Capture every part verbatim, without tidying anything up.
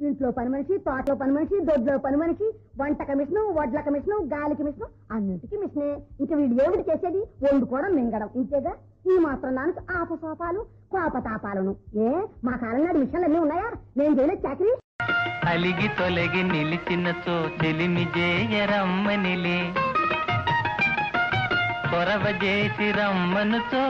ఇంట్లో పని మనిషి, తోటలో పని మనిషి, దొడ్లో పని మనిషి, వంట కమిషను, వడ్ల కమిషను, గాలి కమిషను, అన్నింటికి మిషనే. ఇంకా వీడు ఏమిటి చేసేది? వండుకోవడం, మింగడం, ఇంతేగా. ఈ మాత్రం దానికి ఆపసోపాలు, కోపతాపాలను. ఏ మా కాలం నాడు మిషన్లు అన్నీ ఉన్నాయా? నేను చేయలేదు చాకరీ. అలిగి తొలగి నిలిచినచో చెలిమి జేయరమ్మనిలే, కొరవ చేసి రమ్మనుతో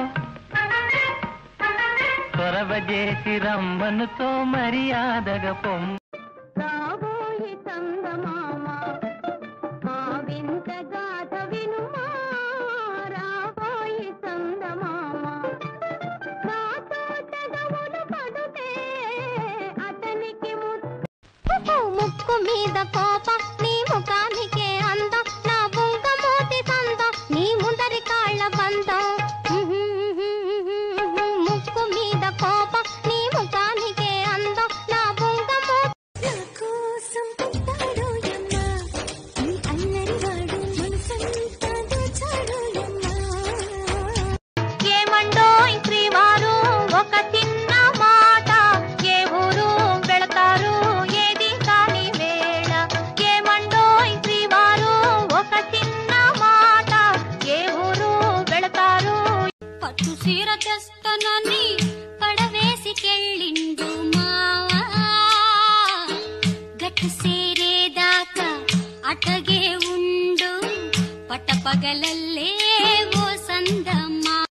కొరవ చేసి రమ్మనుతో మర్యాదగా పొమ్ము. రాబోయి చందమామ మా వింత గాథ వినుమా, రాబోయి చందమామ నా తోటగవులు పడుతే అతనికి ముక్కు మీద కోప, నీ ముఖానికే అందం, నా బుంగ మోతి సందం, నీ ముందరి కాళ్ళ బంధం. ముక్కు మీద కోప, నీ ముఖానికే అందం, నా బుంగ మోతి కోసం పుట్టాడు యమ్మా, నీ అల్లరి వాడు మనసంతా దోచాడు యమ్మా. ఏమండోయ్ శ్రీవారు ఒక చిన్న మాట, ఏ ఊరు వెళతారు ఏది కాని వేళ. ఏమండోయ్ శ్రీవారు ఒక చిన్న మాట, ఏ ఊరు వెళతారు. పట్టు సీర తెస్తనని పడవేసికెళ్ళిండు మావా, గట్టు సేరేదాకా అటగే ఉండు, పట్టపగలల్ల